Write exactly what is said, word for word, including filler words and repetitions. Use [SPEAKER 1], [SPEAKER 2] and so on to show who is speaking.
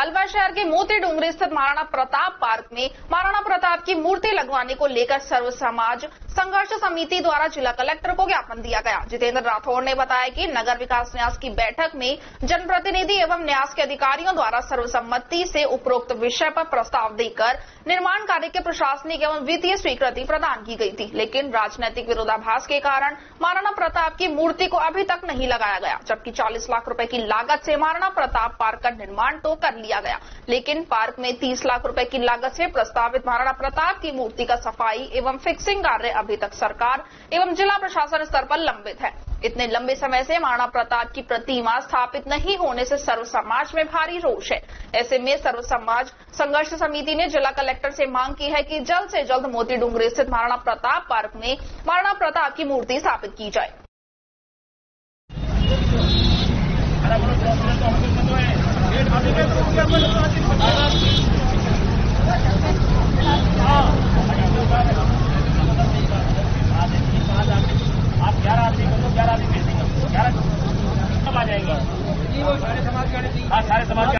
[SPEAKER 1] अलवर शहर के मोती डूंगरी स्थित महाराणा प्रताप पार्क में महाराणा प्रताप की मूर्ति लगवाने को लेकर सर्व समाज संघर्ष समिति द्वारा जिला कलेक्टर को ज्ञापन दिया गया। जितेंद्र राठौड़ ने बताया कि नगर विकास न्यास की बैठक में जनप्रतिनिधि एवं न्यास के अधिकारियों द्वारा सर्वसम्मति से उपरोक्त विषय पर प्रस्ताव देकर निर्माण कार्य के प्रशासनिक एवं वित्तीय स्वीकृति प्रदान की गई थी, लेकिन राजनीतिक विरोधाभास के कारण महाराणा प्रताप की मूर्ति को अभी तक नहीं लगाया गया, जबकि चालीस लाख रुपए की लागत से महाराणा प्रताप पार्क का निर्माण तो कर लिया गया, लेकिन पार्क में तीस लाख रुपए की लागत से प्रस्तावित महाराणा प्रताप की मूर्ति का सफाई एवं फिक्सिंग कार्य अभी तक सरकार एवं जिला प्रशासन स्तर पर लंबित है। इतने लंबे समय से महाराणा प्रताप की प्रतिमा स्थापित नहीं होने से सर्व समाज में भारी रोष है। ऐसे में सर्व समाज संघर्ष समिति ने जिला कलेक्टर से मांग की है कि जल्द से जल्द मोती डूंगरी स्थित महाराणा प्रताप पार्क में महाराणा प्रताप की मूर्ति स्थापित की जाए।
[SPEAKER 2] आप ग्यारह आदमी को ग्यारह आदमी भेज देंगे, ग्यारह कब आ जाएंगे? सारे समाज